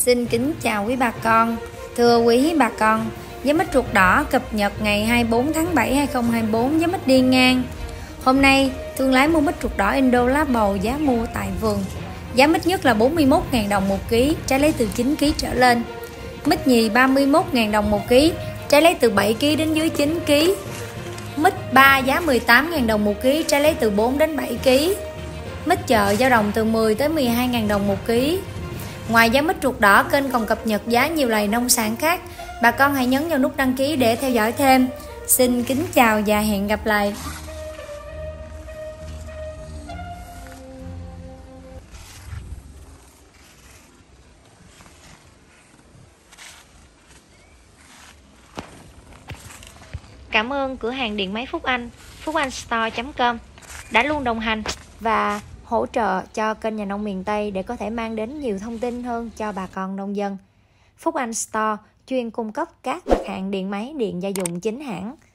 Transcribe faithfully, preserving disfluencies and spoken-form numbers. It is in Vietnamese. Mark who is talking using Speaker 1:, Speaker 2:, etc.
Speaker 1: Xin kính chào quý bà con. Thưa quý bà con, giá mít ruột đỏ cập nhật ngày hai mươi bốn tháng bảy hai nghìn không trăm hai mươi tư, giá mít đi ngang. Hôm nay, thương lái mua mít ruột đỏ Indo lá bầu giá mua tại vườn. Giá mít nhất là bốn mươi mốt nghìn đồng một ký, trái lấy từ chín ki lô gam trở lên. Mít nhì ba mươi mốt nghìn đồng một ký, trái lấy từ bảy ki lô gam đến dưới chín ki lô gam. Mít ba giá mười tám nghìn đồng một ký, trái lấy từ bốn đến bảy ki lô gam. Mít chợ dao động từ mười tới mười hai nghìn đồng một ký. Ngoài giá mít ruột đỏ, kênh còn cập nhật giá nhiều loài nông sản khác. Bà con hãy nhấn vào nút đăng ký để theo dõi thêm. Xin kính chào và hẹn gặp lại.
Speaker 2: Cảm ơn cửa hàng điện máy Phúc Anh, phúc anh store chấm com đã luôn đồng hành và hỗ trợ cho kênh Nhà nông miền Tây để có thể mang đến nhiều thông tin hơn cho bà con nông dân. Phúc Anh Store chuyên cung cấp các mặt hàng điện máy, điện gia dụng chính hãng.